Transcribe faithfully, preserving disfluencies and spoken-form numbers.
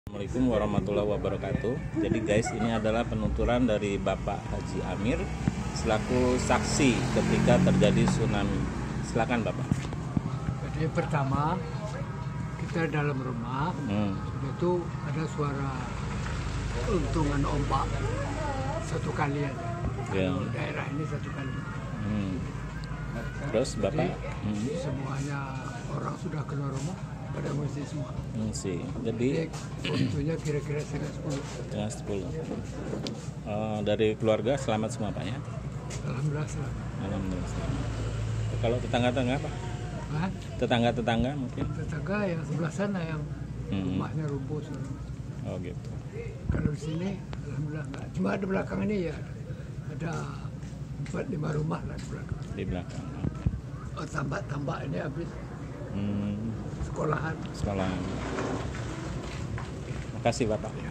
Assalamualaikum warahmatullahi wabarakatuh. Jadi guys, ini adalah penuturan dari Bapak Haji Amir selaku saksi ketika terjadi tsunami. Silakan Bapak. Jadi pertama kita dalam rumah, hmm. itu ada suara untungan ombak satu kali aja. Ya. Kalau daerah ini satu kali. Hmm. Terus Bapak? Jadi, hmm. semuanya orang sudah keluar rumah pada mengungsi semua. Mengungsi. Jadi waktunya kira-kira setengah sepuluh. Setengah sepuluh. Uh, dari keluarga selamat semua Pak ya? Alhamdulillah selamat. Alhamdulillah selamat. Kalau tetangga-tetangga Pak? Hah? Tetangga-tetangga mungkin? Tetangga yang sebelah sana yang hmm. rumahnya rubuh. Oh gitu. Kalau di sini alhamdulillah enggak. Cuma di belakang ini ya ada empat lima rumah lah di belakang. Di belakang. Oh, tambak-tambak ini habis. Hmm. Sekolahan. Sekolahan. Makasih Bapak. Ya.